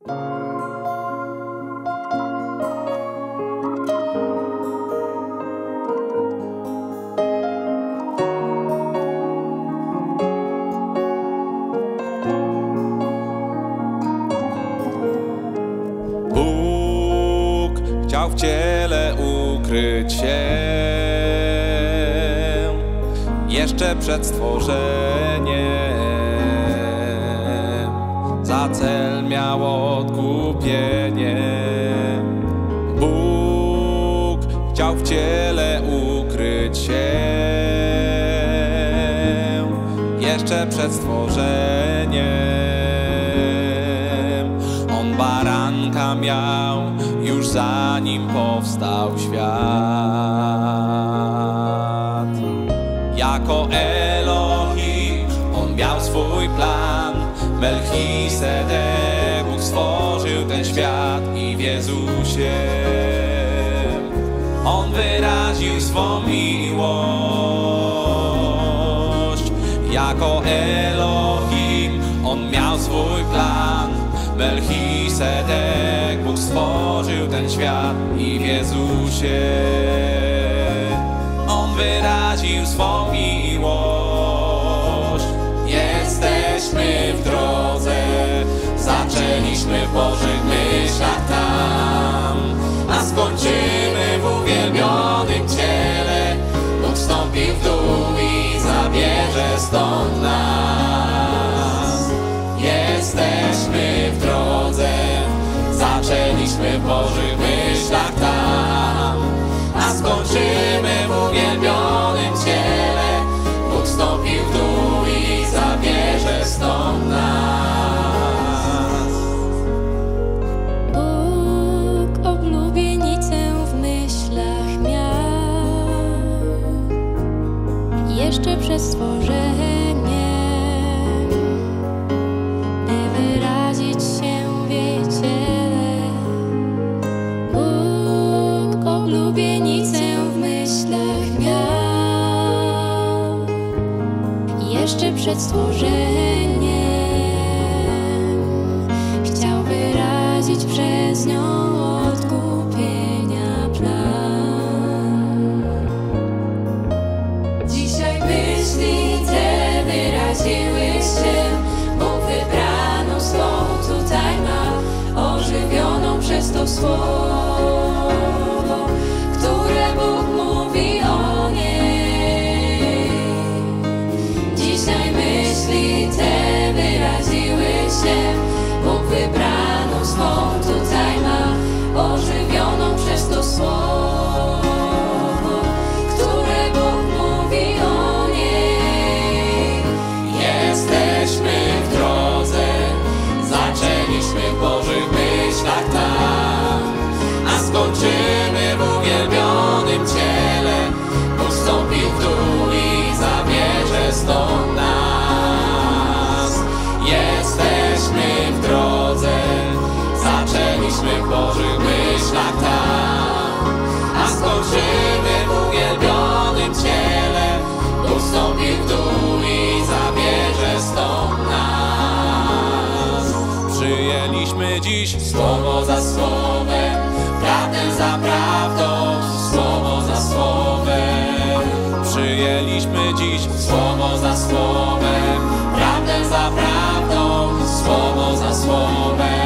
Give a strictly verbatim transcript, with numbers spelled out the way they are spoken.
Bóg chciał w ciele ukryć się jeszcze przed stworzeniem. Za cel miał odkupienie. Bóg chciał w ciele ukryć się jeszcze przed stworzeniem. On baranka miał już zanim powstał świat. Jako Elohim on miał swój plan. Melchisedek Bóg stworzył ten świat i w Jezusie on wyraził swą miłość. Jako Elohim on miał swój plan. Melchisedek Bóg stworzył ten świat i w Jezusie on wyraził swą miłość. Jesteśmy w drodze, zaczęliśmy w Bożych myślach tam, a skończymy w uwielbionym ciele. Bóg wstąpił w dół i zabierze stąd nas. Jesteśmy w drodze, zaczęliśmy w Bożych myślach tam, a skończymy w uwielbionym ciele. Bóg wstąpił w dół i zabierze stąd nas. Bóg oblubienicę w myślach miał jeszcze przed stworzeniem, by wyrazić się w jej ciele. Bóg oblubienicę w myślach miał jeszcze przed stworzeniem. Chciał wyrazić przez nią odkupienia plan. Dzisiaj myśli te wyraziły się. Bóg wybraną swą tutaj ma, ożywioną przez to słowo, które Bóg mówi o niej. Dzisiaj myśli te wyraziły się. Bóg wybraną swą tutaj ma, ożywioną przez to słowo, które Bóg mówi o niej. Jesteśmy w drodze, zaczęliśmy w Bożych myślach tam, a skończymy w uwielbionym ciele. Bóg wstąpił w dół i zabierze stąd nas. Jesteśmy w drodze, zaczęliśmy w Bożych myślach tam, a skończymy w uwielbionym ciele. Bóg wstąpił w dół i zabierze stąd nas. Przyjęliśmy dziś słowo za słowem, prawdę za prawdą, słowo za słowem. Przyjęliśmy dziś słowo za słowem, prawdę za prawdą, słowo za słowem.